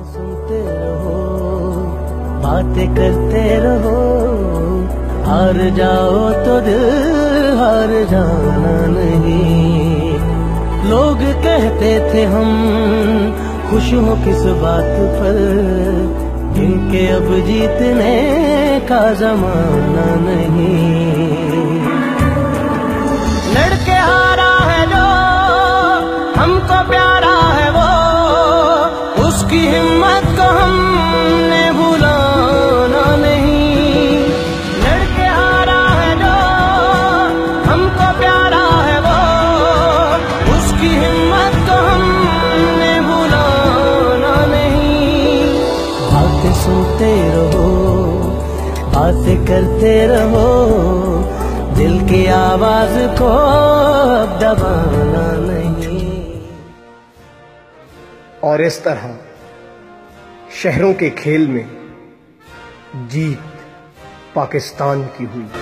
सुनते रहो, बातें करते रहो, हार जाओ तो दिल हार जाना नहीं। लोग कहते थे हम खुश हो किस बात पर, इनके अब जीतने का जमाना नहीं। लड़के हारा है जो हमको प्यारा है वो, उसकी हिम्मत को हमने भुलाना नहीं। लड़के हारा है जो हमको प्यारा है वो, उसकी हिम्मत को हमने भुलाना नहीं। बातें सुनते रहो, बातें करते रहो, दिल की आवाज को अब दबाना नहीं। और इस तरह शहरों के खेल में जीत पाकिस्तान की हुई।